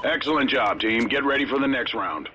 Excellent job, team. Get ready for the next round.